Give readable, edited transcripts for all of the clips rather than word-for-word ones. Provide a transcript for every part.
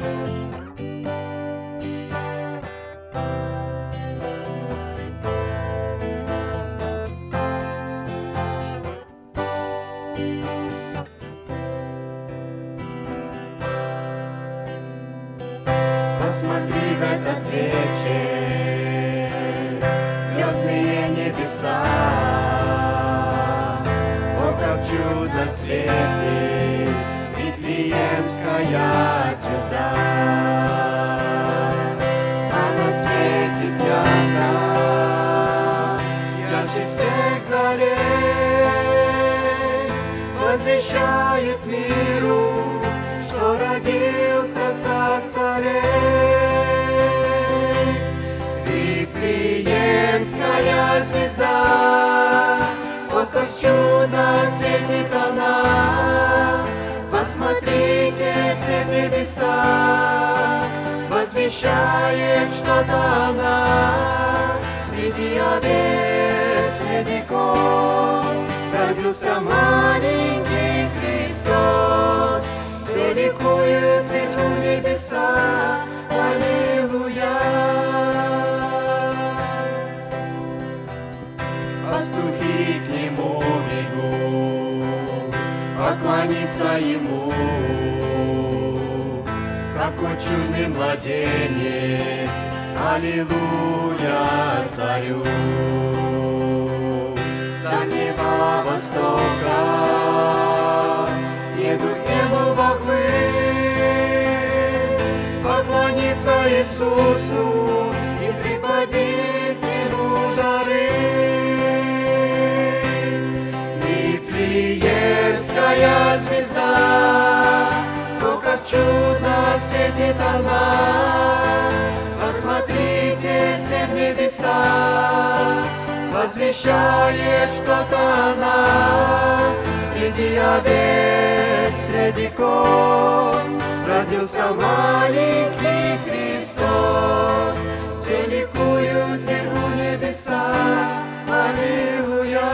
Посмотри в этот вечер, звездные небеса. О, как чудо светит Вифлеемская звезда. Она светит ярко, ярче всех зарей, возвещает миру, что родился Царь царей. Вифлеемская звезда, вот как чудо светит она. Посмотрите, все небеса, возвещает что-то она. Среди овец, среди коз родился маленький Христос. Все ликуют вверху небеса, аллилуйя. Пастухи к нему бегут, поклониться ему, как чудный младенец, аллилуйя царю. С дальнего востока едут к небу волхвы, поклониться Иисусу и преподнести ему дары. Вифлеемская звезда, о, как чудно светит она. Посмотрите, все в небеса, возвещает что-то она. Среди овец, среди коз родился маленький Христос. Все ликуют вверху небеса, аллилуйя.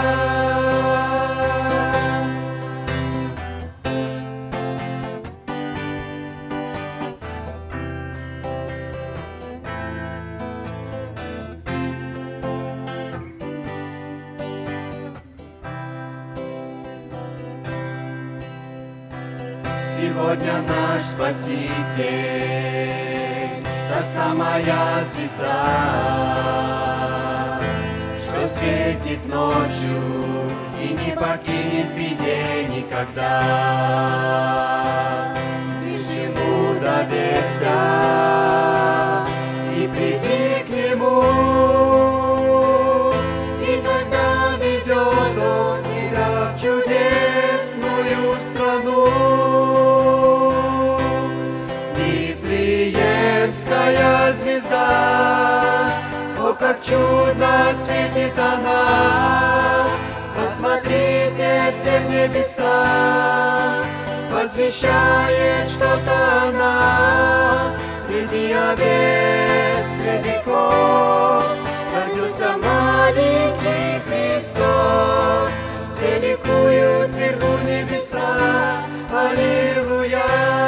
Сегодня наш Спаситель, та самая звезда, что светит ночью и не покинет в беде никогда. Лишь ему доверься и приди к нему, и тогда ведет он тебя в чудесную страну. Вифлеемская звезда, о, как чудно светит она. Посмотрите, все в небеса, возвещает что-то она. Среди овец, среди коз родился маленький Христос. Все ликуют вверху небеса, аллилуйя.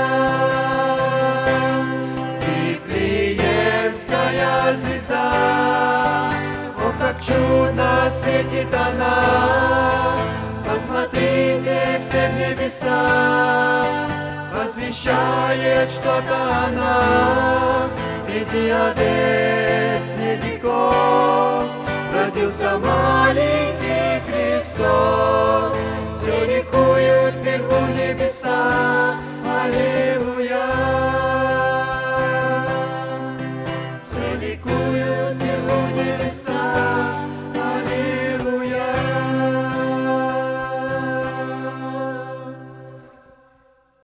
Вифлеемская звезда, о, как чудно светит она. Посмотрите, все в небеса, возвещает что-то она. Среди овец, среди коз родился маленький Христос. Все ликуют вверху небеса,